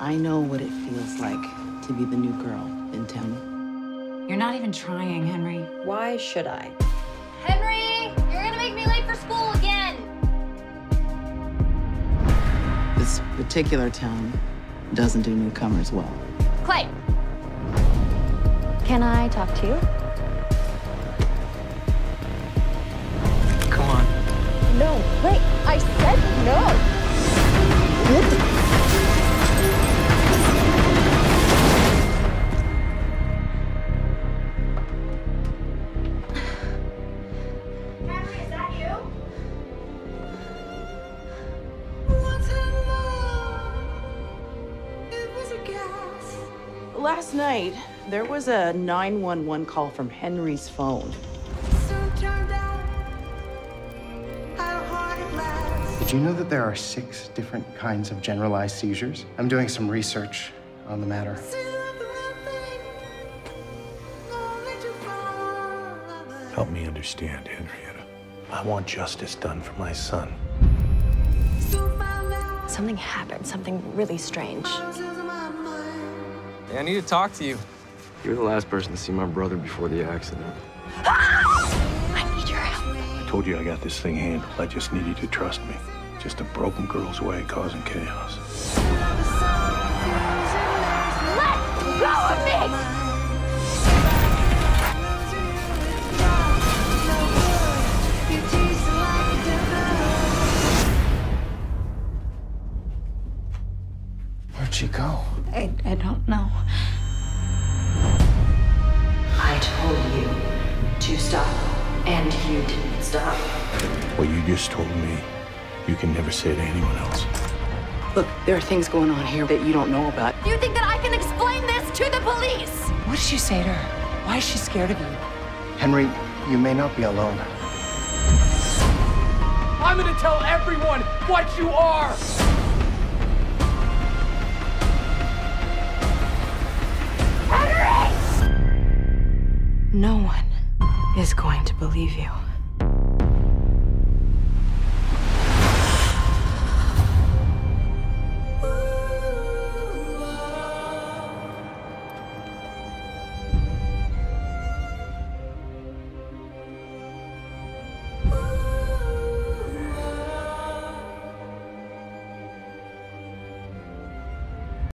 I know what it feels like to be the new girl in town. You're not even trying, Henry. Why should I? Henry, you're gonna make me late for school again. This particular town doesn't do newcomers well. Clay, can I talk to you? Come on. No, Clay, I said no. Henry, is that you? Last night, there was a 911 call from Henry's phone. Did you know that there are 6 different kinds of generalized seizures? I'm doing some research on the matter. Help me understand, Henrietta. I want justice done for my son. Something happened, something really strange. Hey, I need to talk to you. You were the last person to see my brother before the accident. I need your help. I told you I got this thing handled. I just need you to trust me. Just a broken girl's way causing chaos. Let go of me! Where'd she go? I don't know. I told you to stop, and you didn't stop. What you just told me, you can never say to anyone else. Look, there are things going on here that you don't know about. Do you think that I can explain this to the police? What did you say to her? Why is she scared of you? Henry, you may not be alone. I'm gonna tell everyone what you are! No one is going to believe you.